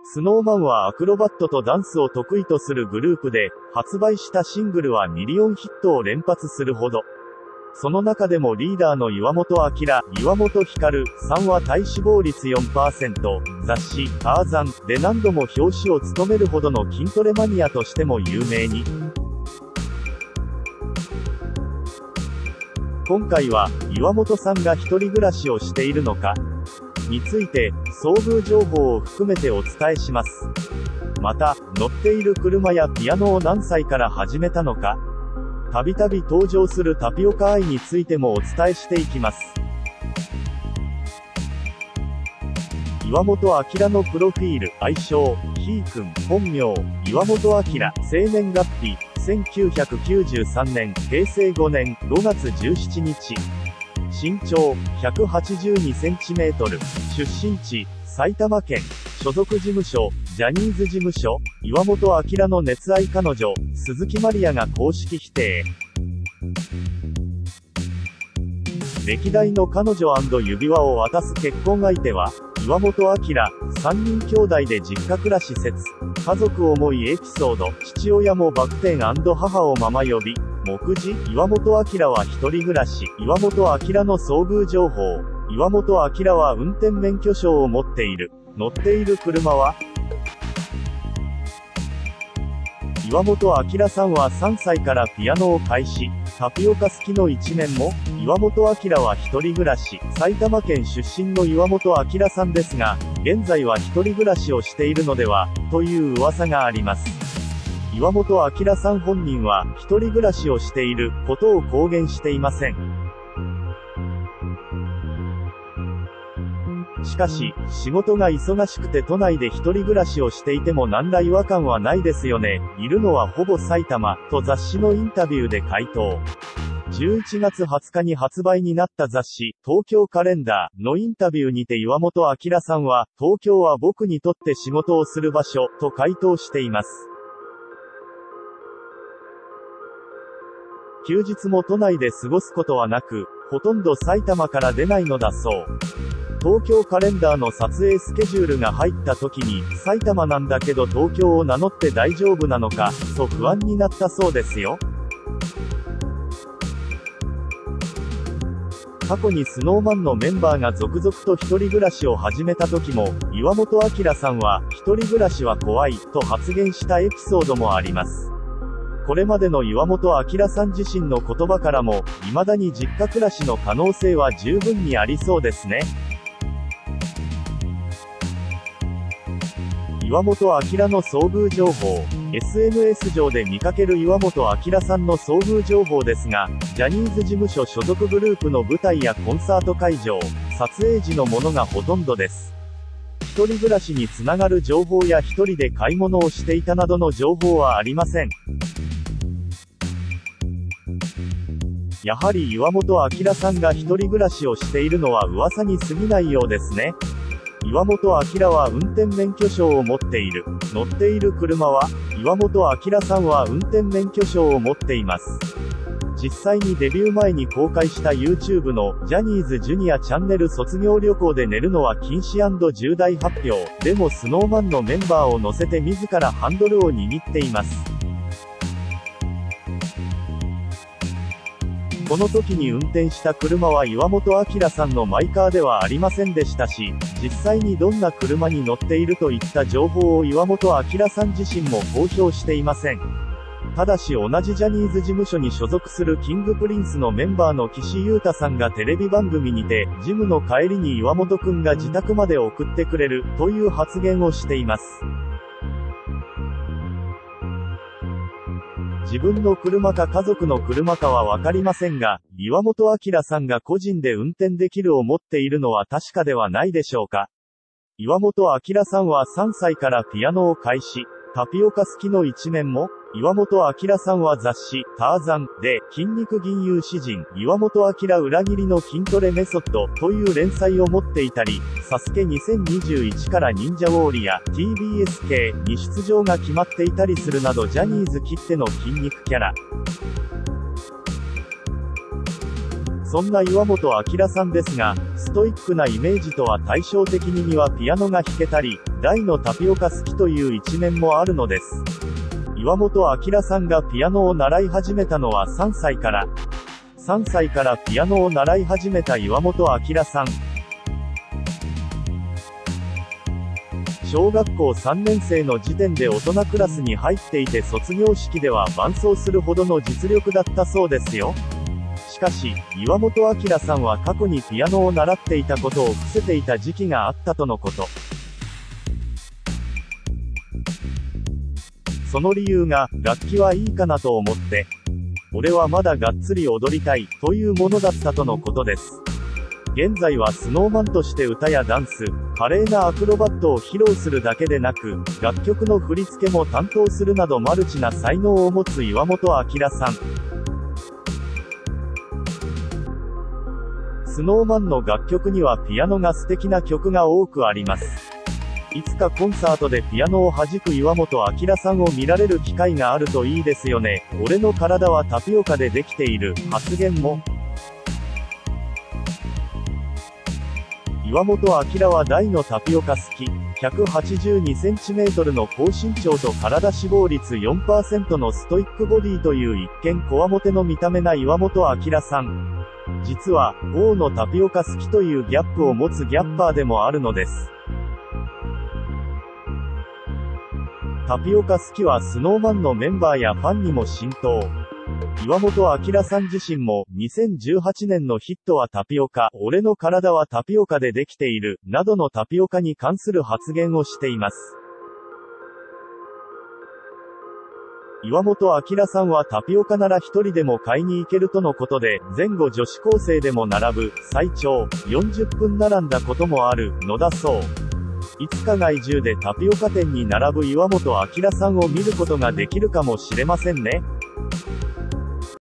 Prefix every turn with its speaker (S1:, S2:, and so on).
S1: SnowMan はアクロバットとダンスを得意とするグループで、発売したシングルはミリオンヒットを連発するほど。その中でもリーダーの岩本明、岩本光さんは体脂肪率 4%、雑誌、ターザンで何度も表紙を務めるほどの筋トレマニアとしても有名に。今回は、岩本さんが一人暮らしをしているのかについて、遭遇情報を含めてお伝えします。また、乗っている車やピアノを何歳から始めたのか、たびたび登場するタピオカ愛についてもお伝えしていきます。岩本明のプロフィール、愛称、ひーくん、本名、岩本明、生年月日、1993年、平成5年、5月17日。身長、182センチメートル。出身地、埼玉県。所属事務所、ジャニーズ事務所。岩本明の熱愛彼女、鈴木まりやが公式否定。歴代の彼女&指輪を渡す結婚相手は、岩本明、3人兄弟で実家暮らし説。家族思いエピソード、父親もバク転&母をママ呼び。目次、岩本明は一人暮らし。岩本明の遭遇情報。岩本明は運転免許証を持っている。乗っている車は？岩本明さんは3歳からピアノを開始。タピオカ好きの一面も？岩本明は一人暮らし。埼玉県出身の岩本明さんですが、現在は一人暮らしをしているのでは、という噂があります。岩本明さん本人は、一人暮らしをしていることを公言していません。しかし、仕事が忙しくて都内で一人暮らしをしていても何ら違和感はないですよね。いるのはほぼ埼玉、と雑誌のインタビューで回答。11月20日に発売になった雑誌、東京カレンダーのインタビューにて岩本明さんは、東京は僕にとって仕事をする場所、と回答しています。休日も都内で過ごすことはなく、ほとんど埼玉から出ないのだそう。東京カレンダーの撮影スケジュールが入った時に、埼玉なんだけど東京を名乗って大丈夫なのか、と不安になったそうですよ。過去にSnowManのメンバーが続々と一人暮らしを始めた時も、岩本明さんは、一人暮らしは怖い、と発言したエピソードもあります。これまでの岩本明さん自身の言葉からも、未だに実家暮らしの可能性は十分にありそうですね。岩本明の遭遇情報。SNS 上で見かける岩本明さんの遭遇情報ですが、ジャニーズ事務所所属グループの舞台やコンサート会場、撮影時のものがほとんどです。一人暮らしにつながる情報や一人で買い物をしていたなどの情報はありません。やはり岩本明さんが一人暮らしをしているのは噂に過ぎないようですね。岩本明は運転免許証を持っている。乗っている車は？岩本明さんは運転免許証を持っています。実際にデビュー前に公開した YouTube のジャニーズジュニアチャンネル卒業旅行で寝るのは禁止&重大発表でもSnowManのメンバーを乗せて自らハンドルを握っています。この時に運転した車は岩本明さんのマイカーではありませんでしたし、実際にどんな車に乗っているといった情報を岩本明さん自身も公表していません。ただし同じジャニーズ事務所に所属するキングプリンスのメンバーの岸優太さんがテレビ番組にて、ジムの帰りに岩本くんが自宅まで送ってくれる、という発言をしています。自分の車か家族の車かはわかりませんが、岩本明さんが個人で運転できるを持っているのは確かではないでしょうか。岩本明さんは3歳からピアノを開始。タピオカ好きの一面も？岩本明さんは雑誌、ターザンで、筋肉銀融詩人、岩本明裏切りの筋トレメソッドという連載を持っていたり、サスケ2021から忍者ウォーリア、TBS 系に出場が決まっていたりするなどジャニーズきっての筋肉キャラ。そんな岩本明さんですが、ストイックなイメージとは対照的にはピアノが弾けたり、 大のタピオカ好きという一面もあるのです。岩本明さんがピアノを習い始めたのは3歳から。3歳からピアノを習い始めた岩本明さん。小学校3年生の時点で大人クラスに入っていて卒業式では伴奏するほどの実力だったそうですよ。しかし、岩本明さんは過去にピアノを習っていたことを伏せていた時期があったとのこと。その理由が、楽器はいいかなと思って、俺はまだがっつり踊りたい、というものだったとのことです。現在はスノーマンとして歌やダンス、華麗なアクロバットを披露するだけでなく、楽曲の振り付けも担当するなどマルチな才能を持つ岩本明さん。スノーマンの楽曲にはピアノが素敵な曲が多くあります。いつかコンサートでピアノを弾く岩本明さんを見られる機会があるといいですよね。俺の体はタピオカでできている、発言も。岩本明は大のタピオカ好き。182cm の高身長と体脂肪率 4% のストイックボディという一見こわもての見た目な岩本明さん。実は、大のタピオカ好きというギャップを持つギャッパーでもあるのです。タピオカ好きはスノーマンのメンバーやファンにも浸透。岩本明さん自身も、2018年のヒットはタピオカ、俺の体はタピオカでできている、などのタピオカに関する発言をしています。岩本明さんはタピオカなら一人でも買いに行けるとのことで、前後女子高生でも並ぶ、最長、40分並んだこともある、のだそう。いつか外中でタピオカ店に並ぶ岩本明さんを見ることができるかもしれませんね。